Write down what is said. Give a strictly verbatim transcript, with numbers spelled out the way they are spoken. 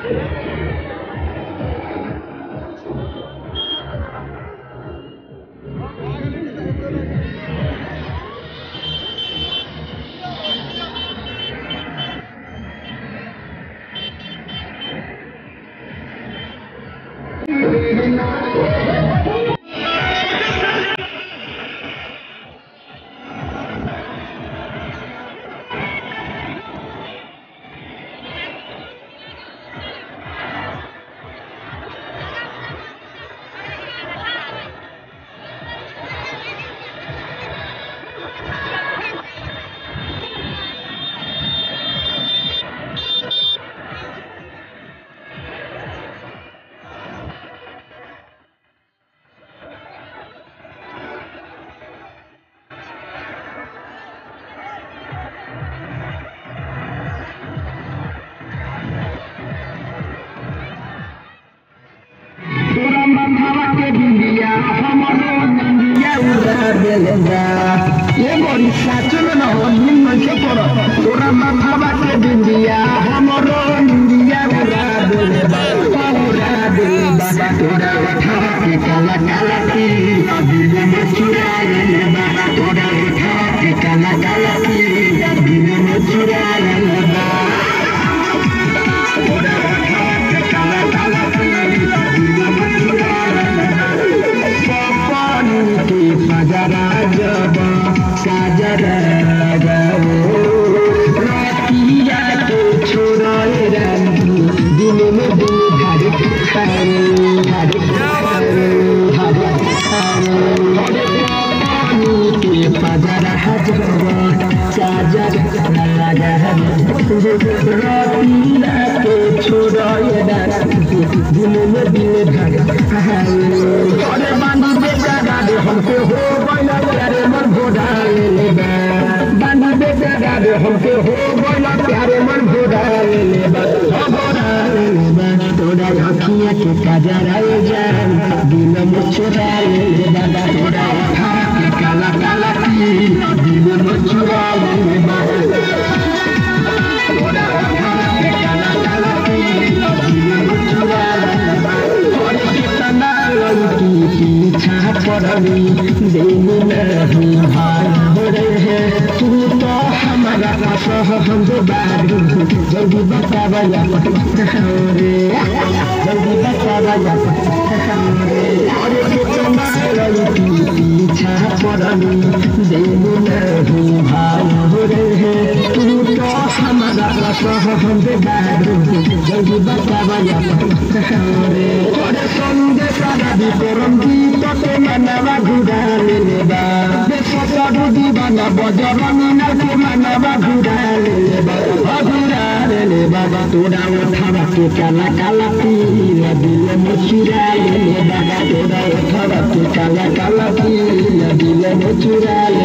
ये बड़ी साचन न हो निम्न से करो तोरा माथा बाटे बिंदिया हमरो इंडिया उड़ा देले बा उड़ा देले बा तोरा उठा के काला काला की दिल में चुरा ले बा तोरा उठा के काला काला की दिल में चुरा ले बा तोरा उठा के काला काला की दिल में चुरा ले बा पानी के बजारा जब साजरा लगाओ रातिया के छोड़े रानी दिन में दिन घाड़े खारे घाड़े खारे घाड़े खारे पानी के बजारा जब साजरा लगाओ रातिया के छोड़े रानी दिन में दिन घाड़े खारे बांधी बेटा गाड़े हमके हो गया प्यारे मन भोड़ा ले बा बांधी बेटा गाड़े हमके हो गया प्यारे मन भोड़ा ले बा भोड़ा ले बा तोड़ा अखियां के काजरा जान दिल में चुरा ले बा तोड़ा उठा के काला काला की दिल में चुरा ले बा तोड़ा उठा के काला काला की दिल में चुरा ले बा और कितना लड़की पीछा पड़नी दिन नहीं भाई हो रहे हैं तू तो हमारा पास हम जो बारू जल्दी बता बजा रे जल्दी बता बजा रे और कितना लड़की पीछा पड़नी दिन नहीं भाई हो रहे हैं तू तो हमारा पास हम जो बारू जल्दी बता बजा रे और संदेश आदि करम दी तो मनवा घुरा ले बा बेसरू दीवाना बजरनी ना के मनवा घुरा ले बा घुरा ले बा तोड़ा उठावा के काला काला पीर दिल में चुरा ले बा तोड़ा उठावा के काला काला पीर दिल में चुरा ले